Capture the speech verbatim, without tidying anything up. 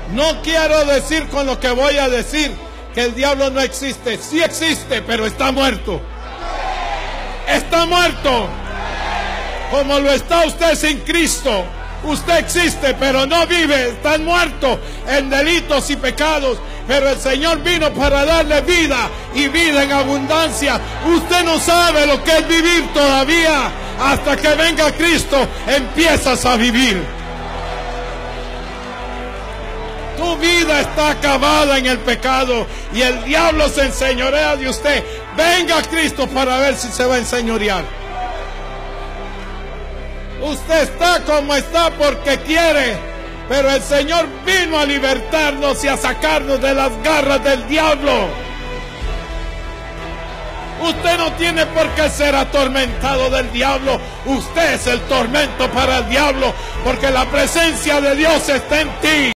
No quiero decir con lo que voy a decir que el diablo no existe. Sí existe, pero está muerto. Está muerto. Como lo está usted sin Cristo. Usted existe, pero no vive. Está muerto en delitos y pecados. Pero el Señor vino para darle vida y vida en abundancia. Usted no sabe lo que es vivir todavía. Hasta que venga Cristo, empiezas a vivir. Tu vida está acabada en el pecado y el diablo se enseñorea de usted. Venga Cristo para ver si se va a enseñorear. Usted está como está porque quiere, pero el Señor vino a libertarnos y a sacarnos de las garras del diablo. Usted no tiene por qué ser atormentado del diablo. Usted es el tormento para el diablo, porque la presencia de Dios está en ti.